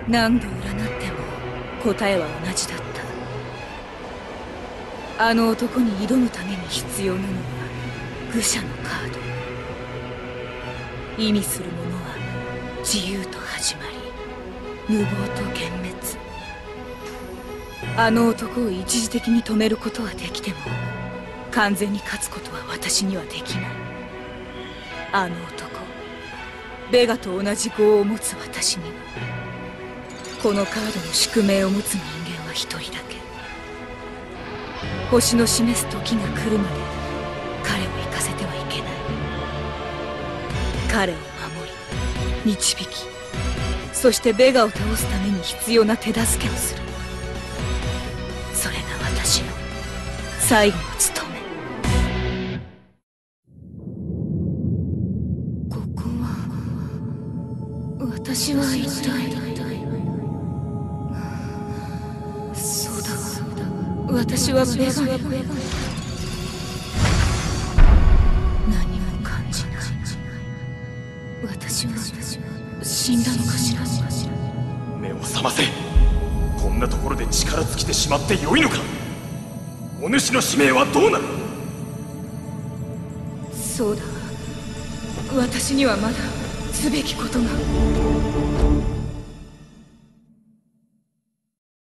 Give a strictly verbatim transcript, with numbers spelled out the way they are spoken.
何度占っても答えは同じだった。あの男に挑むために必要なのは愚者のカード。意味するものは自由と始まり、無謀と幻滅。あの男を一時的に止めることはできても、完全に勝つことは私にはできない。あの男、ベガと同じ業を持つ私には、このカードの宿命を持つ人間は一人だけ。星の示す時が来るまで彼を行かせてはいけない。彼を守り、導き、そしてベガを倒すために必要な手助けをする。それが私の最後の務め。ここは私は一体。そうだ、私はベガ。何も感じない。私は死んだのかしら。 目を覚ませ。こんなところで力尽きてしまってよいのか。お主の使命はどうなる。 そうだ、私にはまだすべきことが。